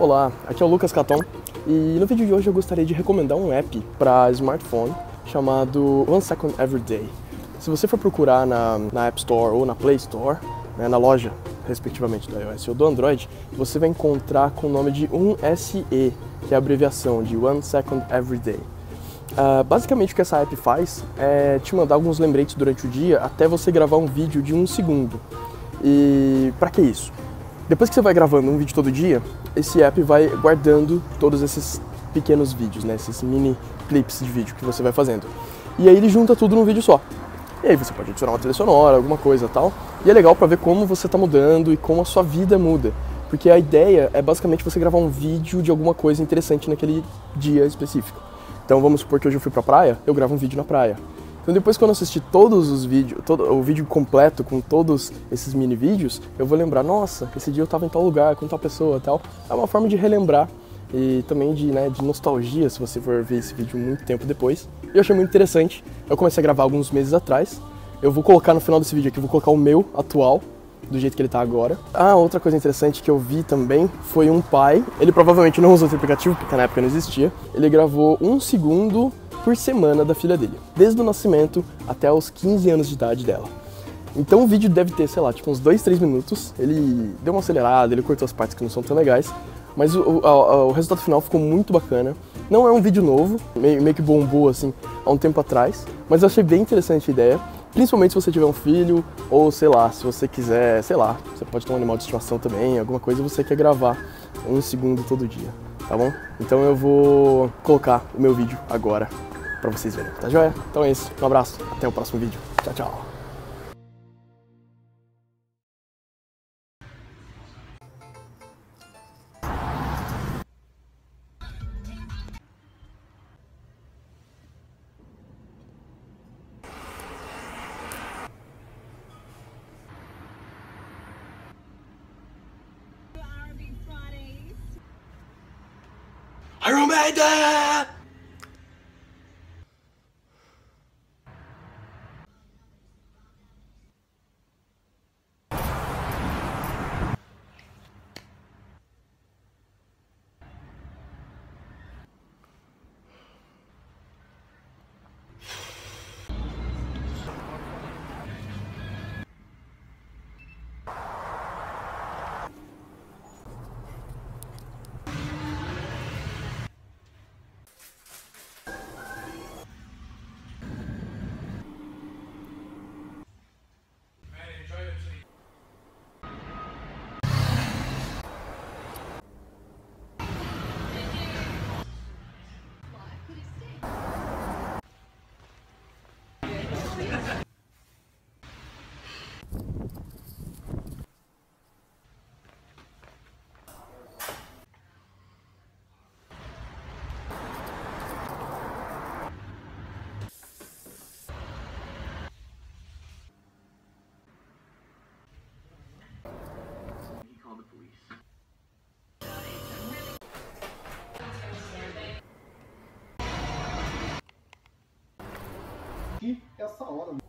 Olá, aqui é o Lucas Caton e no vídeo de hoje eu gostaria de recomendar um app para smartphone chamado 1 Second Everyday. Se você for procurar na App Store ou na Play Store, né, na loja, respectivamente, do iOS ou do Android, você vai encontrar com o nome de 1SE, que é a abreviação de 1 Second Everyday. Basicamente o que essa app faz é te mandar alguns lembretes durante o dia até você gravar um vídeo de 1 segundo. E para que isso? Depois que você vai gravando um vídeo todo dia, esse app vai guardando todos esses pequenos vídeos, né, esses mini clips de vídeo que você vai fazendo. E aí ele junta tudo num vídeo só. E aí você pode adicionar uma trilha sonora, alguma coisa tal. E é legal para ver como você está mudando e como a sua vida muda. Porque a ideia é basicamente você gravar um vídeo de alguma coisa interessante naquele dia específico. Então vamos supor que hoje eu fui pra praia, eu gravo um vídeo na praia. Então depois quando eu assistir todos os vídeos, o vídeo completo com todos esses mini vídeos, eu vou lembrar, nossa, esse dia eu estava em tal lugar, com tal pessoa e tal. É uma forma de relembrar e também de nostalgia, se você for ver esse vídeo muito tempo depois. E eu achei muito interessante, eu comecei a gravar alguns meses atrás. Eu vou colocar no final desse vídeo aqui, vou colocar o meu atual, do jeito que ele tá agora. Outra coisa interessante que eu vi também foi um pai, ele provavelmente não usou esse aplicativo, porque na época não existia. Ele gravou 1 segundo por semana da filha dele, desde o nascimento até os 15 anos de idade dela. Então o vídeo deve ter, sei lá, tipo uns 2-3 minutos. Ele deu uma acelerada, ele cortou as partes que não são tão legais, mas o resultado final ficou muito bacana. Não é um vídeo novo, meio que bombou assim há um tempo atrás, mas eu achei bem interessante a ideia, principalmente se você tiver um filho, ou sei lá, se você quiser, sei lá, você pode ter um animal de estimação também, alguma coisa, e você quer gravar 1 segundo todo dia, tá bom? Então eu vou colocar o meu vídeo agora pra vocês verem, tá joia? Então é isso, um abraço, até o próximo vídeo, tchau, tchau! Iron Maiden! Essa hora.